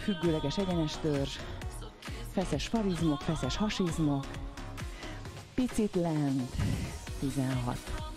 függőleges egyenes törzs, feszes farizmok, feszes hasizmok, picit lent, 16,